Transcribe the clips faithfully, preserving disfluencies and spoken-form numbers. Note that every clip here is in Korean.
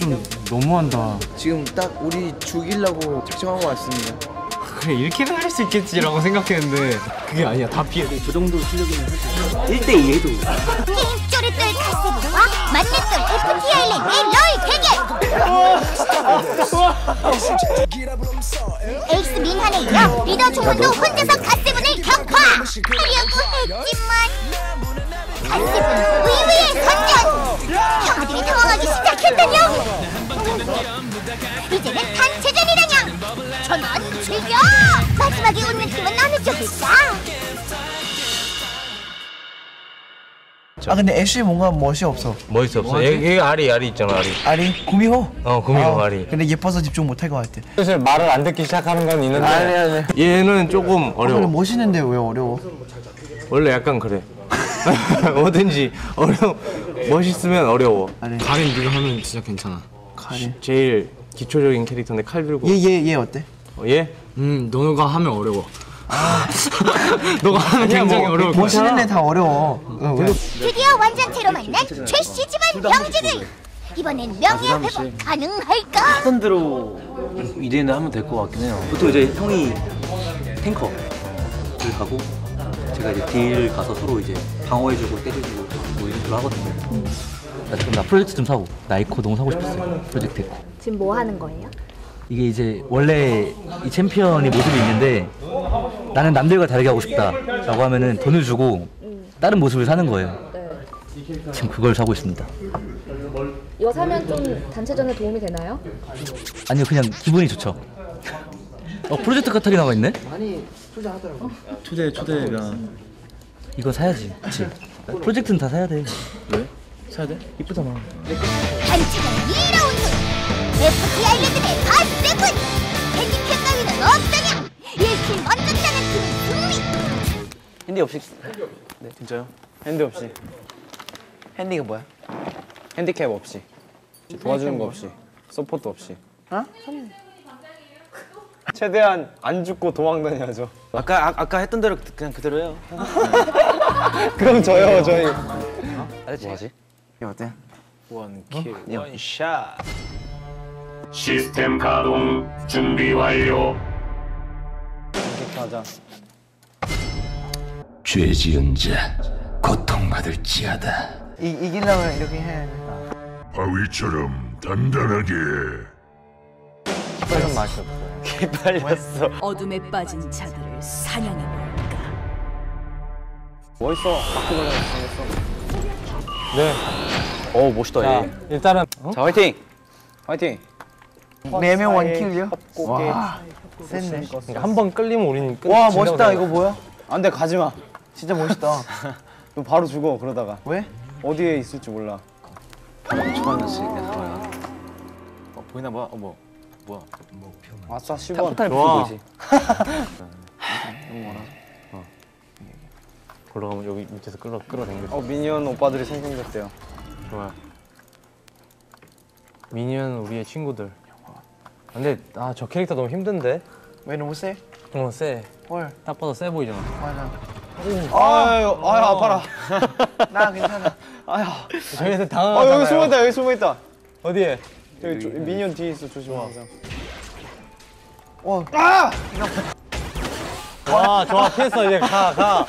좀 너무한다. 지금 딱 우리 죽이려고 작정하고 왔습니다. 그래 이렇게는 할 수 있겠지라고 생각했는데 그게 아니야. 다 피해. 그 정도 실력이면 할 일 대 이에도 게임 쪼르돌 카세브와 만렙돌 에프티 아일랜드의 롤 대결! 에이스 민한에 이어 리더 종훈도 혼자서 카세븐을 격파! 하려고 했지만 카세븐 의외의 선전! 형아들이 당황하기 시작했다뇨! 이제는 단체전이라냥! 전원 즐겨! 마지막에 웃는 팀은 어느 쪽일까? 아 근데 애쉬 뭔가 멋이 없어. 멋있어 없어. 얘, 얘 아리 아리 있잖아 아리. 아리? 구미호? 어 구미호 아, 아리. 근데 예뻐서 집중 못할 것 같아. 사실 말을 안 듣기 시작하는 건 있는데. 아니 아니. 얘는 조금 어려워. 아, 멋있는데 왜 어려워? 원래 약간 그래. 뭐든지 어려. 멋있으면 어려워. 아니. 가린 네가 하면 진짜 괜찮아. 가린. 제일 기초적인 캐릭터인데 칼 들고. 얘 얘 얘 어때? 어, 얘? 음 너가 하면 어려워. 아. 너가 하면 굉장히 뭐, 어려울 거야. 멋있는 애 다 어려워. 어, 왜? 드디어 완전체로 만난 최씨 집안 병제들! 이번엔 명예 회복 가능할까? 하던 대로 이대는 하면 될 것 같긴 해요. 보통 이제 형이 탱커를 가고 제가 이제 딜 가서 서로 이제 방어해주고 때려주고 뭐 이런 식으로 하거든요. 나 지금 나 프로젝트 좀 사고 나 에코 너무 사고 싶었어요. 프로젝트 에코. 지금 뭐 하는 거예요? 이게 이제 원래 이 챔피언이 모습이 있는데 나는 남들과 다르게 하고 싶다 라고 하면은 돈을 주고 다른 모습을 사는 거예요. 네. 지금 그걸 사고 있습니다. 이거 사면 좀 단체전에 도움이 되나요? 아니요 그냥 기분이 좋죠. 어 프로젝트 카타리나가 있네? 초대 초대가 이거 사야지. 그치? 프로젝트는 다 사야 돼. 왜? 사야 돼? 이쁘잖아. 단체전 이 라운드! 에프티 아일랜드 대 카세븐! 핸디캡 따위는 없다냐! 일 킬 먼저 따는 팀 승리! 핸디 없이. 네 진짜요? 핸드 없이. 핸디가 뭐야? 핸디캡 없이. 도와주는 거 없이. 서포트 없이. 어? 최대한 안 죽고 도망 다녀야죠. 아까 아, 아까 했던 대로 그냥 그대로 해요. 그럼 저요 저희. 알았지? 뭐하지? 이거 어때? 원킬 원샷. 시스템 가동 준비 완료. 이렇게 하자. 죄 지은 자 고통받을지어다. 이 이기려면 이렇게 해야 돼. 바위처럼 단단하게. 별로 맛이 없어요. 개빨렸어. 어둠에 빠진 자들을 사냥해볼까. 멋있어. 바퀴 걸려 잘했어. 네. 어 멋있다. 자 얘. 일단은 자 화이팅. 화이팅. 네 명 원킬이요? 와. 와, 쎘네. 그러니까 한 번 끌리면 우리는 끝. 와 멋있다. 이거 뭐야? 안돼 가지 마. 진짜 멋있다. 너 바로 죽어 그러다가. 왜? 어디에 있을지 몰라. 바닥에 초반이었지. 어 보이나 봐. 어머 뭐야? 아싸 십 원. 포탈 좋아. 보이지? 어. 올라가면 여기 밑에서 끌어 끌어당겨. 어 미니언 오빠들이 생성됐대요. 좋아요. 미니언 우리의 친구들. 근데 아 저 캐릭터 너무 힘든데? 왜 너무 세? 너무 세. 헐. 딱 봐도 세 보이잖아. 맞아. 아유 아유 아파라. 나 괜찮아. 아유 저희한테 당황하잖아요. 어 여기 숨어있다 여기 숨어있다. 어디에? 여기 조, 미니언 뒤에 있어 조심하 항상. 어. 아! 와 좋아 피했어 이제 가 가.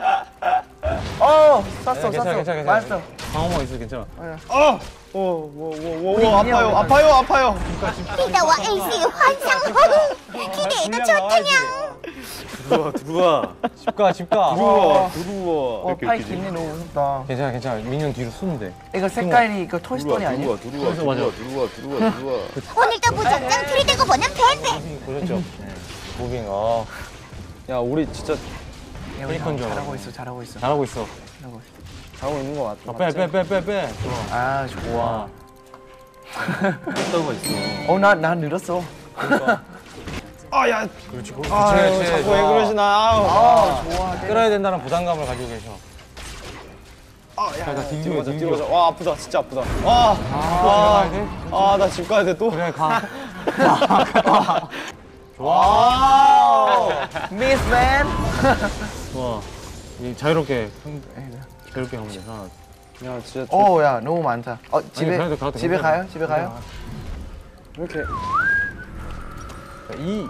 어, 쐈어, 괜찮아, 쐈어. 괜찮아, 괜찮아. 맞았어. 방어막 있어 괜찮아. 어. 어, 오오오오 우리 아파요 미니언 아파요 아파요. 리더와 에이스의 환상호흡! 기대해도 좋다냥! 들어와 들어와. 집가 집가. 들어와 들어와. 어, 파이 길네 너무 무섭다. 괜찮아 괜찮아 미니언 뒤로 숨으면 돼. 이거 색깔이 이거 톨스톤이 아니야? 들어와 들어와 들어와 들어와 들어와. 오늘도 무작정 들이대고 보는 벨벳! 보셨죠? 무빙 어. 야 우리 진짜 야, 우리 페이커인 줄 알아. 잘하고 있어, 잘하고 있어. 잘하고 있어. 잘하고 있어. 잘하고 있는 거 같아. 빼 빼 빼 빼 빼. 좋아. 아, 좋아. 어떤 거 있어? 어, 나, 나 늘었어. 아, 야. 그렇지, 그렇지. 아, 그렇지. 자꾸 왜 그러시나. 아, 좋아. 끌어야 된다는 부담감을 가지고 계셔. 아, 야, 나 뒤로 가자, 뒤로 가자. 와, 아프다, 진짜 아프다. 와, 아, 아, 나 집 가야 돼 또. 그래, 가. 좋아. 미스맨. 좋아. 이 자유롭게, 자유롭게 하면 돼. 하나. 야, 진짜. 오, 야, 너무 많다. 어, 집에 아니, 가도 돼, 가도 돼, 집에 괜찮아. 가요? 집에 가요? 이렇게 이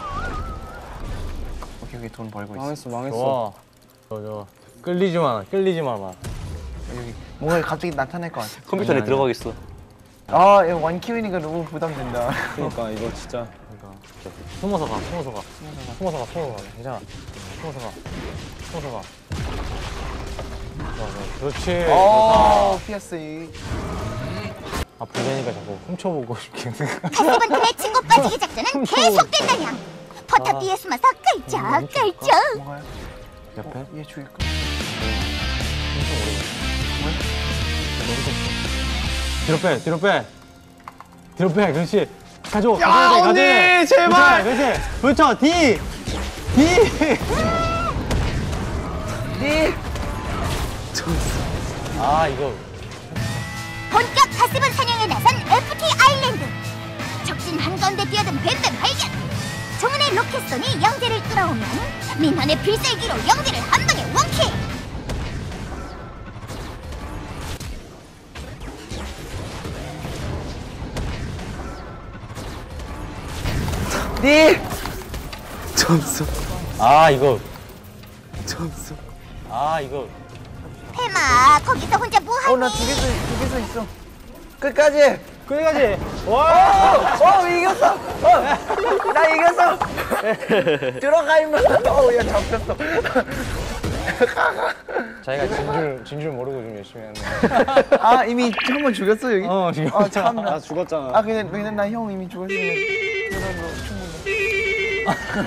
오케이 오케이 돈 벌고 있어. 망했어 망했어. 좋아. 좋아. 끌리지 마. 끌리지 마 마. 여기 뭔가 갑자기 나타날 것 같아. 컴퓨터 안에 들어가겠어. 아 이거 원키우니까 너무 부담된다. 그러니까 이거 진짜. 그러니까. 숨어서 가. 숨어서 가. 숨어서 가. 숨어서 가. 괜찮아. 숨어서 가. 숨어서 가. 좋아, 좋아. 그렇지. 어 피했어요. 아 부자니까 자꾸 훔쳐보고 싶게. 가스번트의 친구 빠지기 작전은 계속된다냥. 포탑 뒤에 숨어서 끌적 끌적. 뭐가요? 옆에? 얘 죽일까? 뒤로 빼. 뒤로 빼. 뒤로 빼. 그렇지. 가져. 야, 가져야 돼. 언니, 가져야 돼. 제발! 그렇지. 그렇지. 붙여. D. D. 네. 아 이거. 본격 가스번 사냥에 나선 에프티 아일랜드. 적진 한가운데 뛰어든 뱀뱀 발견. 정은의 로켓선이 영재를 끌어오면 민환의 필살기로 영재를 한 방에 원킬. 네. 점수. 아 이거. 점수. 아 이거. 해마 거기서 혼자 뭐하니? 어나 두 개서 두 개서 있어. 끝까지. 끝까지. 와. 어, 어 이겼어. 어, 나 이겼어. 들어가 임마. 어야 잡혔어. 자기가 진줄 진줄 모르고 좀 열심히 하네. 아 이미 한 번 죽였어 여기. 어 지금. 아 참나. 나 죽었잖아. 아 근데 근데 나 형 이미 죽었으면 그걸로 충분해.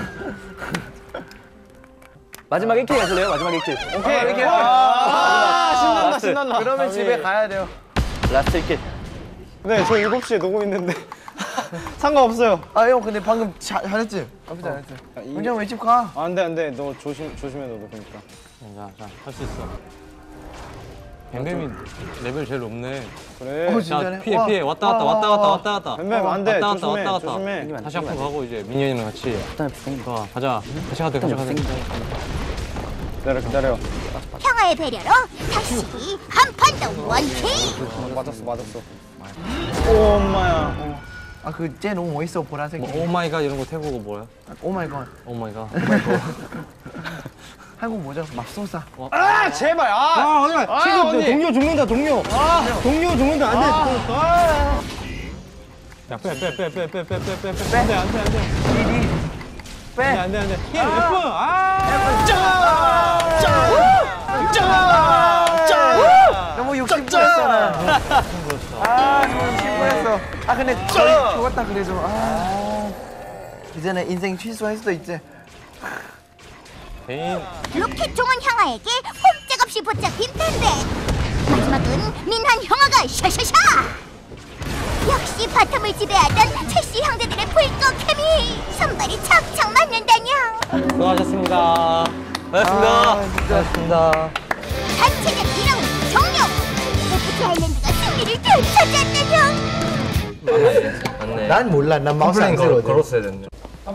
마지막 일 킬 하실래요? 마지막 일 킬. 오케이 이렇게. 아, 신난다 라스트. 신난다. 그러면 집에 가야 돼요. 라스트 일 킬. 네, 저 일곱 시에 녹음 있는데 상관없어요. 아 형 근데 방금 자, 잘했지? 나쁘지 않았지? 은정 왜 집 가? 아, 안 돼, 안 돼. 너 조심, 조심해, 너도 그러니까. 자, 자, 할 수 있어. 뱀뱀이 레벨 제일 높네. 그래. 어 진짜네. 피해 피해 왔다 갔다 왔다 갔다 왔다 갔다 뱀뱀 안 돼. 왔다 갔다 조심해, 왔다 갔다 조심해. 다시 앞으로 가고 이제 민현이랑 같이 가 가자 같이 가자 같이 가자 기다려, 기다려. 형아의 배려로 다시 한 판 더 원킬. 맞았어, 맞았어. 오, 엄마야. 아그쟤 너무 멋있어 보라색. 뭐 오마이갓 이런 거 태국어 뭐야? 오마이갓. 오마이갓 한국 뭐죠? 맙소사. 아, 제발. 아, 아 언니 아, 언니. 동료 죽는다 동료 아, 동료 죽는다 안돼 아. 야빼빼빼빼빼빼빼빼빼 안돼 안돼 안돼 빼. 안돼 안돼 힘 F 아 너무 욕심 부렸잖아. 아 너무 욕심 부렸어. 아 근데 거의 죽었다 그래도. 아 이제는 인생 취소할 수도 있지. 개인. 로켓 종은 형아에게 꼼짝없이 붙잡힌 뱀뱀. 마지막은 민한 형아가 샤샤샤. 역시 바텀을 지배하던 최씨 형제들의 불꽃 케미 선발이 척척 맞는다냥. 수고하셨습니다 반갑습니다. 수고하셨습니다. 단체전 일 라운드 종료. 에프티 아일랜드가 승리를 되찾았다냥. 맞네 난 몰라. 난 마우스 안 쓰거든. 걸었어야 됐네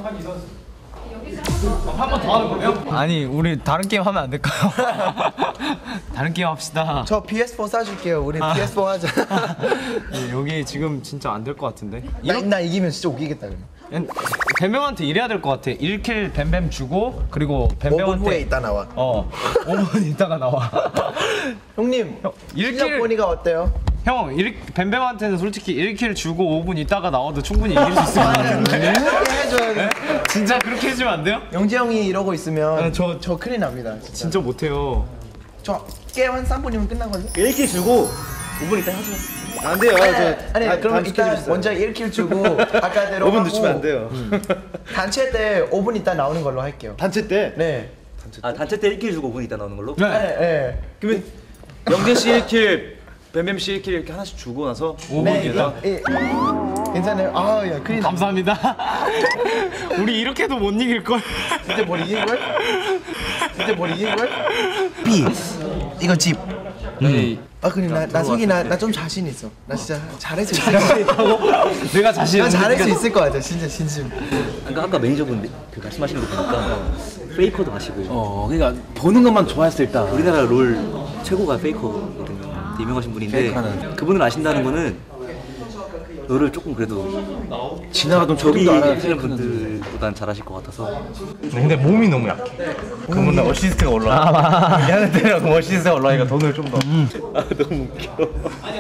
아니 우리 다른 게임 하면 안 될까요? 다른 게임 합시다 저 피에스 사 사줄게요. 우리 피에스 사 하자. 예, 여기 지금 진짜 안 될 것 같은데 나, 나 이기면 진짜 웃기겠다 그러면. 뱀뱀한테 이래야 될 것 같아 일 킬 뱀뱀 주고 그리고 오 분 후에 뱀뱀한테 있다 나와. 어 오 분 있다가 나와 형님 일 실력 킬 보니까 어때요? 형 일, 뱀뱀한테는 솔직히 일 킬 주고 오 분 있다가 나와도 충분히 이길 수 있을 것 같은데 이렇게 해줘야 돼. 진짜 그렇게 해주면 안 돼요? 영재 형이 이러고 있으면 아, 저- 저 큰일 납니다. 진짜. 진짜 못해요 저 게임 한 삼 분이면 끝난 걸로? 일 킬 주고 오 분 있다 하죠. 안 돼요. 아니, 저, 아니, 아니 그러면 다 일단 시켜주세요. 먼저 일 킬 주고 아까대로 오 분 하고 늦추면 안 돼요. 단체 때 오 분 있다 나오는 걸로 할게요. 단체 때? 네. 아, 단체 때 일 킬 주고 오 분 있다 나오는 걸로? 네. 네. 그러면 영재 씨 일 킬, 뱀뱀 씨 일 킬 이렇게 하나씩 주고 나서 오 네. 분이다 예. 괜찮아요. 아, 야, 큰일 나. 감사합니다 우리 이렇게도 못 이길걸 진짜 뭘 이긴 걸? 진짜 뭘 이긴 걸? B. 이거 집. 네. 아 근데 나, 나 솔직히 나, 나 좀 자신 있어. 나 진짜 잘할 수 있어. 내가 자신 나 잘할 수 있을 것 같아. 진짜 진심. 그러니까 아까 매니저분 그 말씀하시는 거 보니까 페이커도 하시고 어 그러니까 보는 것만 좋아했을 때 우리나라 롤 최고가 페이커거든요. 유명하신 분인데 페이커는. 그분을 아신다는 거는 롤을 조금 그래도 지나가던 저기 하시는 분들보단 잘하실 것 같아서. 근데 몸이 너무 약해. 그러면 어시스트가 올라와. 얘한테 때리고 어시스트가 올라가니까 돈을 좀 더. 아 너무 웃겨.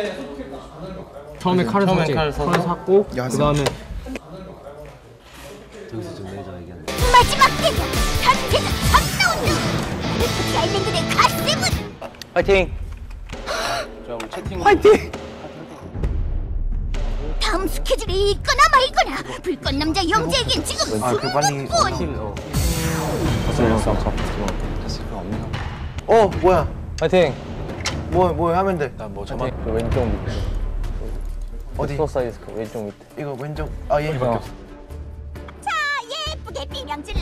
처음에 칼을 처음에 샀지. 칼을 사서. 칼을 샀고 그 다음에 여기서 좀 내자 얘기하는. 마지막 대결 단체전 삼 라운드 에프티 아일랜드의 갓세븐. 파이팅. 화이팅! 다음 스케줄이 있거나 말거나 불꽃 남자 영재에겐 지금 아, 그 빨리 숨가쁜. 어 뭐야? 파이팅. 뭐 뭐 하면 돼? 나뭐 저만 그 왼쪽 밑에. 어디? 소사이즈 그 왼쪽 밑에. 이거 왼쪽. 아 예. 어. 자 예쁘게 비명 질러.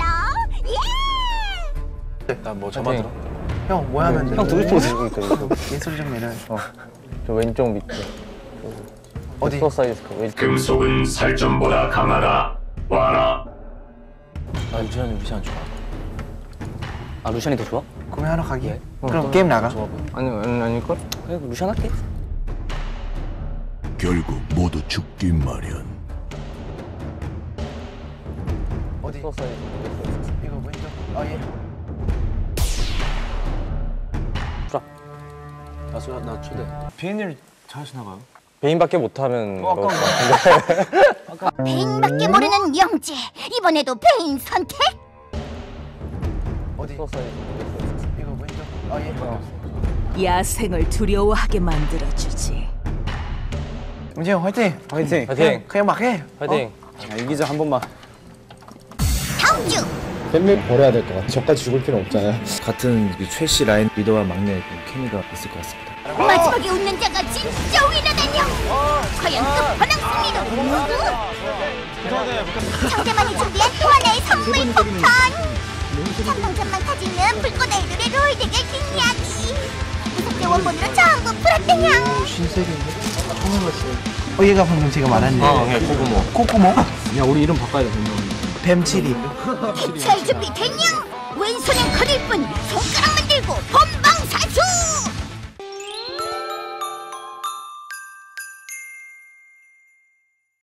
예. 나뭐 저만 들어. 형 뭐 하면 돼? 형 두고 싶어. 예술 좀 내려. 어. 저 왼쪽 밑에. 어디? 소사이즈 그 왼쪽. 금속은 살점보다 강하다. 와라. 아 루시안이 루시안 좋아. 아 루시안이 더 좋아? 구매하러 가기. 어, 그럼 게임 나가. 아니 아니 아닐걸? 그래 루시안 할게. 결국 모두 죽기 마련. 어디? 소사이즈. 이거 왼쪽. 아 예. 나 소, 나 초대. 비엔을 잘하시나 봐요. 베인밖에 못하는 어, 거. 베인밖에 모르는 영재. 이번에도 베인 선택? 어디? 소사이즈. 이거 왼쪽. 아 예. 어. 야생을 두려워하게 만들어주지. 문재 형 화이팅. 화이팅. 파이팅. 그냥 막 해. 파이팅. 아, 이기자 한 번만. 다음 주 팬맥 버려야 될 것 같아. 저까지 죽을 필요 없잖아요. 같은 최씨 라인 리더와 막내 케미가 있을 것 같습니다. 마지막에 웃는 자가 진짜 위너다뇨. 과연 끝판왕 승리는 누구? 정대만이 준비한 또 하나의 선물 폭탄. 삼성전만 가지는 불꽃 아이돌의 롤 대결 뒷이야기. 무섭게 원본으로 전부 풀었대냥. 신세계인데? 처음 해봤어요. 어 얘가 방금 제가 말한 어, 네, 코코모. 코코모? 야 우리 이름 바꿔야 돼. 뱀치리. 기차할 준비 됐냐? 왼손은 커질 뿐